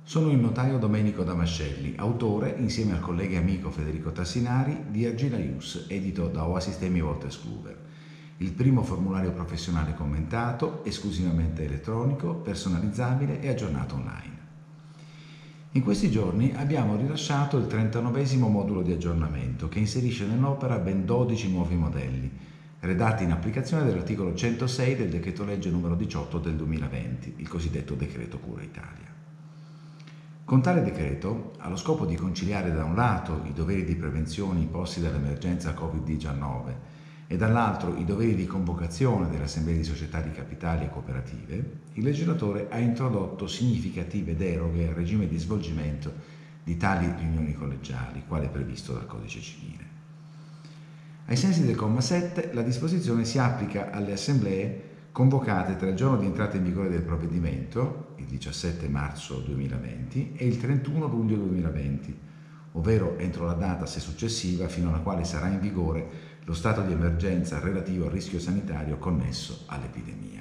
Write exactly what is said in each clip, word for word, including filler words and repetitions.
Sono il notaio Domenico Damascelli, autore, insieme al collega e amico Federico Tassinari, di Argila Ius, edito da Oa Sistemi Wolters Kluwer, il primo formulario professionale commentato, esclusivamente elettronico, personalizzabile e aggiornato online. In questi giorni abbiamo rilasciato il trentanovesimo modulo di aggiornamento che inserisce nell'opera ben dodici nuovi modelli, redatti in applicazione dell'articolo centosei del decreto legge numero diciotto del duemilaventi, il cosiddetto decreto Cura Italia. Con tale decreto, allo scopo di conciliare da un lato i doveri di prevenzione imposti dall'emergenza Covid diciannove e dall'altro i doveri di convocazione delle assemblee di società di capitali e cooperative, il legislatore ha introdotto significative deroghe al regime di svolgimento di tali riunioni collegiali, quale previsto dal Codice Civile. Ai sensi del comma sette, la disposizione si applica alle assemblee convocate tra il giorno di entrata in vigore del provvedimento, il diciassette marzo duemilaventi, e il trentuno luglio duemilaventi, ovvero entro la data, se successiva, fino alla quale sarà in vigore lo stato di emergenza relativo al rischio sanitario connesso all'epidemia.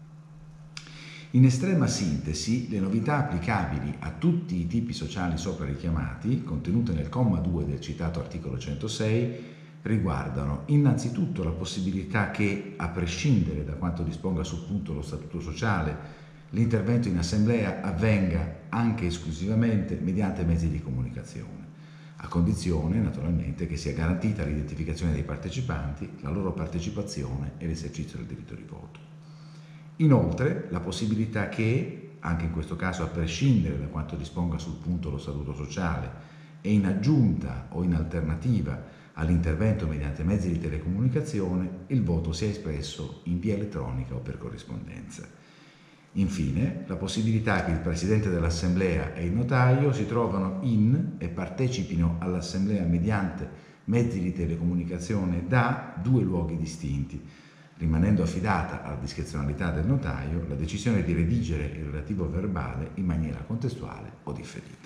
In estrema sintesi, le novità applicabili a tutti i tipi sociali sopra richiamati, contenute nel comma due del citato articolo centosei, riguardano innanzitutto la possibilità che, a prescindere da quanto disponga sul punto lo Statuto sociale, l'intervento in assemblea avvenga anche esclusivamente mediante mezzi di comunicazione, a condizione naturalmente che sia garantita l'identificazione dei partecipanti, la loro partecipazione e l'esercizio del diritto di voto. Inoltre, la possibilità che, anche in questo caso a prescindere da quanto disponga sul punto lo Statuto sociale e in aggiunta o in alternativa all'intervento mediante mezzi di telecomunicazione, il voto sia espresso in via elettronica o per corrispondenza. Infine, la possibilità che il Presidente dell'Assemblea e il notaio si trovano in e partecipino all'Assemblea mediante mezzi di telecomunicazione da due luoghi distinti, rimanendo affidata alla discrezionalità del notaio la decisione di redigere il relativo verbale in maniera contestuale o differita.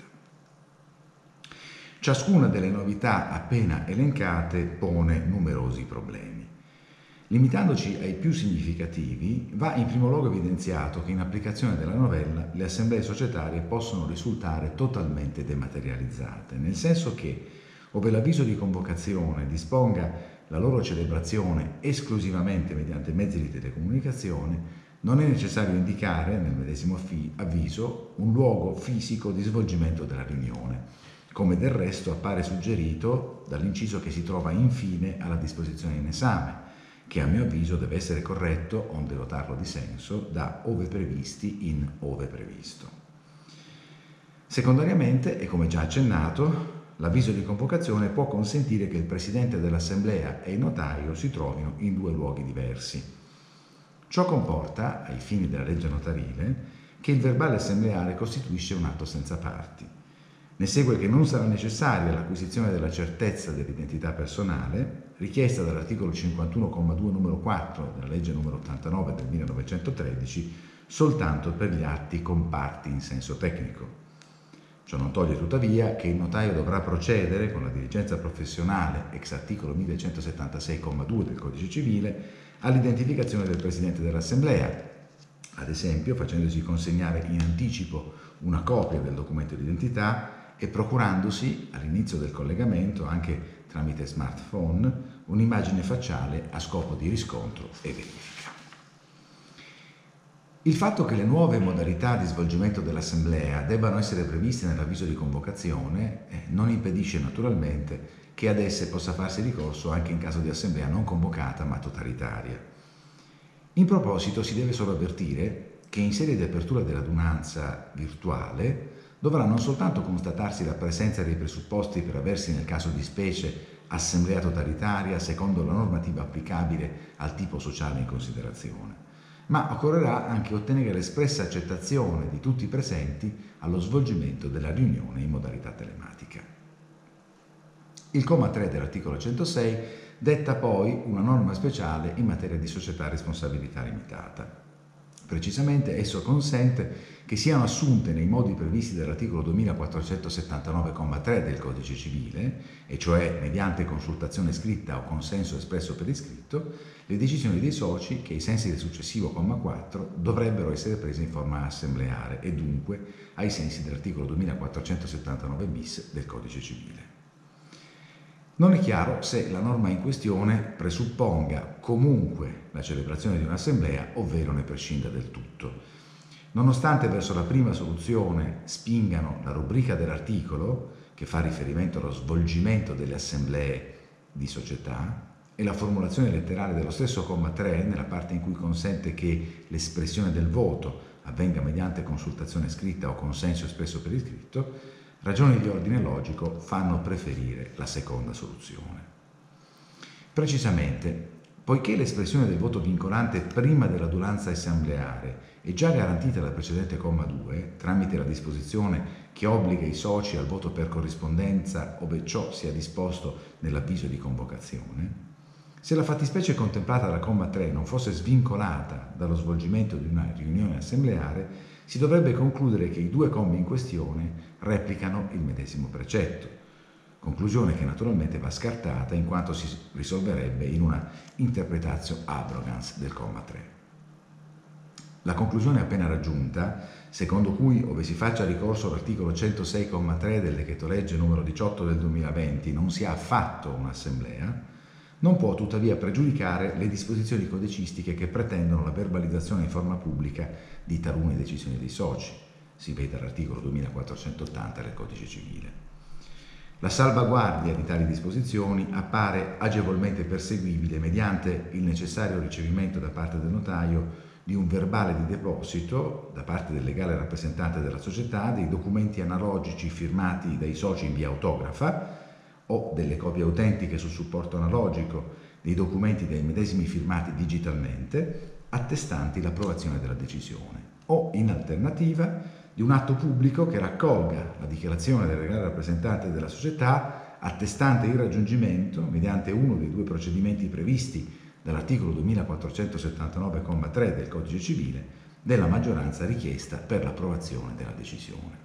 Ciascuna delle novità appena elencate pone numerosi problemi. Limitandoci ai più significativi, va in primo luogo evidenziato che in applicazione della novella le assemblee societarie possono risultare totalmente dematerializzate, nel senso che, ove l'avviso di convocazione disponga la loro celebrazione esclusivamente mediante mezzi di telecomunicazione, non è necessario indicare nel medesimo avviso un luogo fisico di svolgimento della riunione, come del resto appare suggerito dall'inciso che si trova infine alla disposizione in esame, che a mio avviso deve essere corretto, onde dotarlo di senso, da ove previsti in ove previsto. Secondariamente, e come già accennato, l'avviso di convocazione può consentire che il Presidente dell'Assemblea e il notaio si trovino in due luoghi diversi. Ciò comporta, ai fini della legge notarile, che il verbale assembleare costituisce un atto senza parti. Ne segue che non sarà necessaria l'acquisizione della certezza dell'identità personale, richiesta dall'articolo cinquantuno comma due numero quattro della legge numero ottantanove del millenovecentotredici, soltanto per gli atti con parti in senso tecnico. Ciò non toglie tuttavia che il notaio dovrà procedere con la diligenza professionale, ex articolo millecentosettantasei comma due del Codice Civile, all'identificazione del Presidente dell'Assemblea, ad esempio facendosi consegnare in anticipo una copia del documento d'identità e procurandosi all'inizio del collegamento, anche tramite smartphone, un'immagine facciale a scopo di riscontro e verifica. Il fatto che le nuove modalità di svolgimento dell'assemblea debbano essere previste nell'avviso di convocazione eh, non impedisce naturalmente che ad esse possa farsi ricorso anche in caso di assemblea non convocata ma totalitaria. In proposito si deve solo avvertire che in sede di apertura dell'adunanza virtuale dovrà non soltanto constatarsi la presenza dei presupposti per aversi nel caso di specie assemblea totalitaria secondo la normativa applicabile al tipo sociale in considerazione, ma occorrerà anche ottenere l'espressa accettazione di tutti i presenti allo svolgimento della riunione in modalità telematica. Il comma tre dell'articolo centosei detta poi una norma speciale in materia di società a responsabilità limitata. Precisamente, esso consente che siano assunte nei modi previsti dall'articolo duemilaquattrocentosettantanove comma tre del Codice Civile, e cioè mediante consultazione scritta o consenso espresso per iscritto, le decisioni dei soci che ai sensi del successivo comma quattro dovrebbero essere prese in forma assembleare e dunque ai sensi dell'articolo duemilaquattrocentosettantanove bis del Codice Civile. Non è chiaro se la norma in questione presupponga comunque la celebrazione di un'assemblea ovvero ne prescinda del tutto. Nonostante verso la prima soluzione spingano la rubrica dell'articolo, che fa riferimento allo svolgimento delle assemblee di società, e la formulazione letterale dello stesso comma tre, nella parte in cui consente che l'espressione del voto avvenga mediante consultazione scritta o consenso espresso per iscritto, ragioni di ordine logico fanno preferire la seconda soluzione. Precisamente, poiché l'espressione del voto vincolante prima dell'adunanza assembleare è già garantita dal precedente comma due, tramite la disposizione che obbliga i soci al voto per corrispondenza ove ciò sia disposto nell'avviso di convocazione, se la fattispecie contemplata dal comma tre non fosse svincolata dallo svolgimento di una riunione assembleare, si dovrebbe concludere che i due commi in questione replicano il medesimo precetto, conclusione che naturalmente va scartata in quanto si risolverebbe in una interpretatio abrogans del comma tre. La conclusione appena raggiunta, secondo cui ove si faccia ricorso all'articolo centosei comma tre del decreto legge numero diciotto del duemilaventi non si ha affatto un'assemblea, non può tuttavia pregiudicare le disposizioni codicistiche che pretendono la verbalizzazione in forma pubblica di talune decisioni dei soci, si veda l'articolo duemilaquattrocentottanta del Codice Civile. La salvaguardia di tali disposizioni appare agevolmente perseguibile mediante il necessario ricevimento da parte del notaio di un verbale di deposito da parte del legale rappresentante della società dei documenti analogici firmati dai soci in via autografa o delle copie autentiche su supporto analogico dei documenti dai medesimi firmati digitalmente attestanti l'approvazione della decisione o, in alternativa, di un atto pubblico che raccolga la dichiarazione del legale rappresentante della società attestante il raggiungimento, mediante uno dei due procedimenti previsti dall'articolo duemilaquattrocentosettantanove comma tre del Codice Civile, della maggioranza richiesta per l'approvazione della decisione.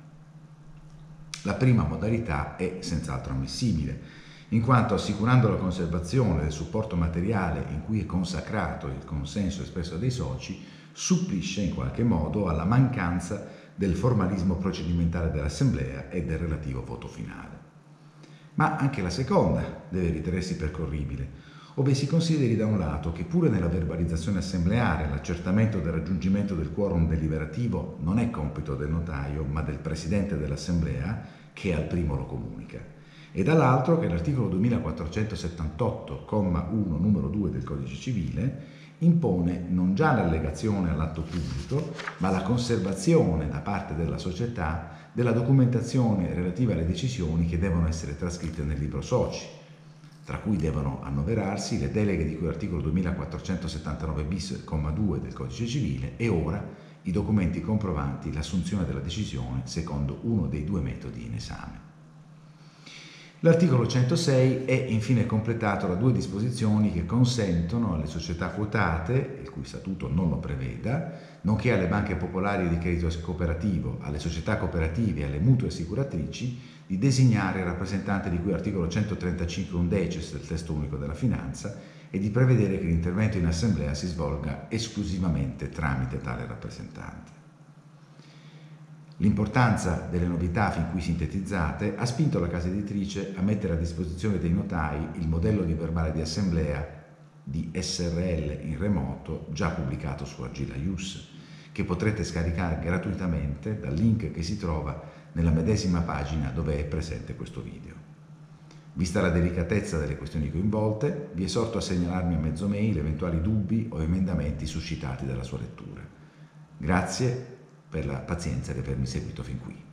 La prima modalità è senz'altro ammissibile, in quanto assicurando la conservazione del supporto materiale in cui è consacrato il consenso espresso dai soci, supplisce in qualche modo alla mancanza del formalismo procedimentale dell'assemblea e del relativo voto finale. Ma anche la seconda deve ritenersi percorribile, ove si consideri da un lato che pure nella verbalizzazione assembleare l'accertamento del raggiungimento del quorum deliberativo non è compito del notaio, ma del presidente dell'assemblea, che al primo lo comunica, e dall'altro che l'articolo duemilaquattrocentosettantotto comma uno numero due del Codice Civile impone non già l'allegazione all'atto pubblico, ma la conservazione da parte della società della documentazione relativa alle decisioni che devono essere trascritte nel libro soci, tra cui devono annoverarsi le deleghe di cui articolo duemilaquattrocentosettantanove bis, comma due del Codice Civile e ora i documenti comprovanti l'assunzione della decisione secondo uno dei due metodi in esame. L'articolo centosei è infine completato da due disposizioni che consentono alle società quotate, il cui statuto non lo preveda, nonché alle banche popolari di credito cooperativo, alle società cooperative e alle mutue assicuratrici di designare il rappresentante di cui articolo centotrentacinque undecies del testo unico della finanza e di prevedere che l'intervento in assemblea si svolga esclusivamente tramite tale rappresentante. L'importanza delle novità fin qui sintetizzate ha spinto la casa editrice a mettere a disposizione dei notai il modello di verbale di assemblea di S R L in remoto già pubblicato su Agila Ius, che potrete scaricare gratuitamente dal link che si trova nella medesima pagina dove è presente questo video. Vista la delicatezza delle questioni coinvolte, vi esorto a segnalarmi a mezzo mail eventuali dubbi o emendamenti suscitati dalla sua lettura. Grazie per la pazienza di avermi seguito fin qui.